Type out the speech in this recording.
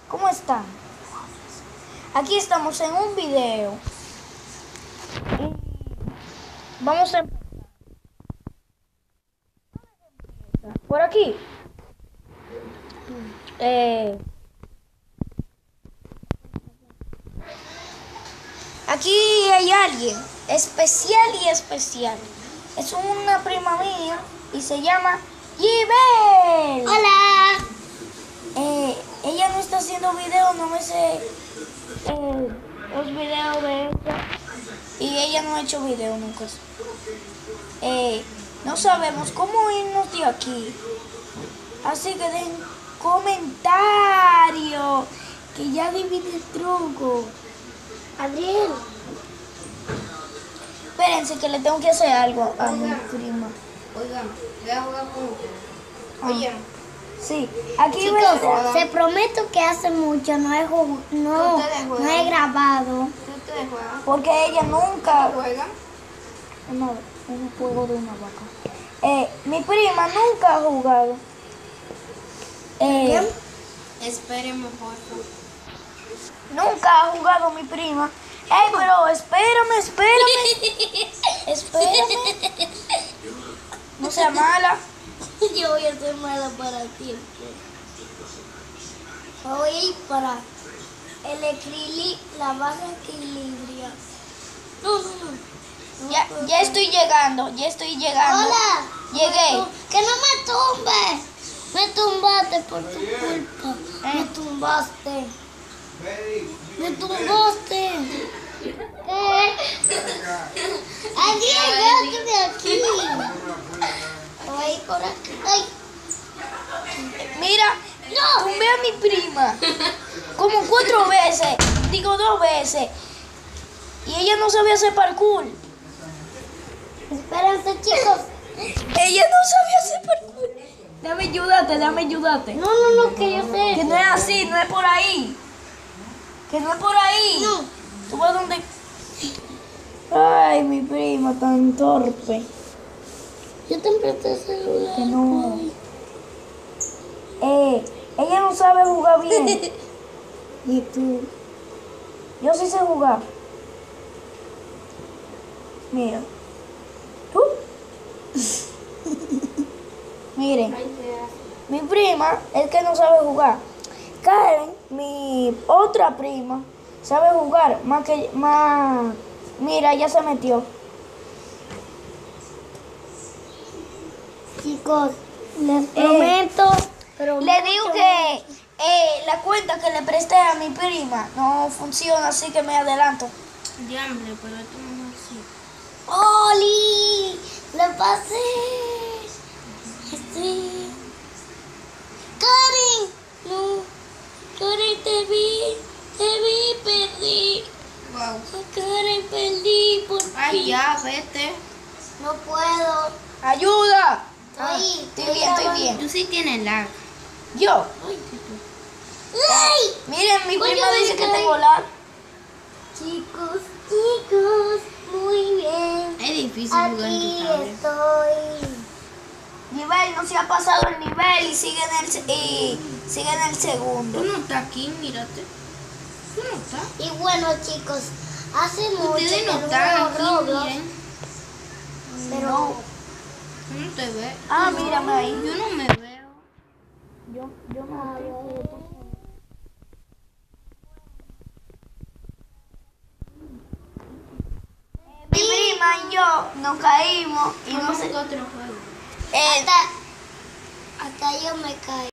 ¿Cómo están? Aquí estamos en un video. Y vamos a empezar. Por aquí. Aquí hay alguien especial y especial. Es una prima mía y se llama Yibel. Hola. Ella no está haciendo videos, no me sé los videos de ella. Y ella no ha hecho videos nunca. No sabemos cómo irnos de aquí. Así que den comentarios que ya adivine el truco. Adriel. Espérense que le tengo que hacer algo a mi prima. Oigan, voy a jugar con ustedes. Oye. Sí, aquí Chicos, veo. se prometo que hace mucho no he grabado. ¿Ustedes juegan? Porque ella nunca. ¿Juegan? Un juego de una vaca. Mi prima nunca ha jugado. Espérenme, por favor. Nunca ha jugado mi prima. Pero espérame. Espérame. No sea mala. Yo voy a ser mala para ti. Voy a ir para la barra equilibrio. No. Ya estoy llegando. Hola. Llegué. Que no me tumbes. Me tumbaste por tu culpa. Me tumbaste. Me tumbaste. Adriel, vete de aquí. Voy a ir por aquí. Ay. Mira, tumbé a mi prima como 4 veces, digo 2 veces, y ella no sabía hacer parkour. Espérense, chicos. Ella no sabía hacer parkour. Dame ayudarte. No, que yo sé. Que no es así, no es por ahí. Que no es por ahí. No. ¿Tú vas donde? Ay, mi prima tan torpe. Yo te presté el celular. Que no. Ella no sabe jugar bien. Y tú. Yo sí sé jugar. Mira. Miren. Mi prima es que no sabe jugar. Karen, mi otra prima, sabe jugar más. Mira, ya se metió. Chicos, les prometo. Le digo que la cuenta que le presté a mi prima no funciona, así que me adelanto. Diamble, pero esto no es así. ¡Oli! ¡Le pasé! ¡Karen! No. Karen, te vi, perdí. Wow. Karen, perdí por Ay, fin. ya, vete. No puedo. ¡Ayuda! Estoy Estoy bien. Tú sí tienes lag. Yo. ¡Ay! Miren, mi Pues prima yo dice que dije- tengo lag. Chicos, muy bien. Es difícil jugar en tu Aquí tablet. estoy. Nivel no se ha pasado el nivel y sigue en el segundo. Tú no estás aquí, mírate. Tú no estás. Y bueno, chicos, hace mucho Ustedes que no no están juego aquí, Roblox, miren. pero Tú no te ves. Ah, mírame ahí. Yo no me veo. Yo no Mi prima y yo nos caímos y no Vamos sé. a otro juego. hasta yo me caí.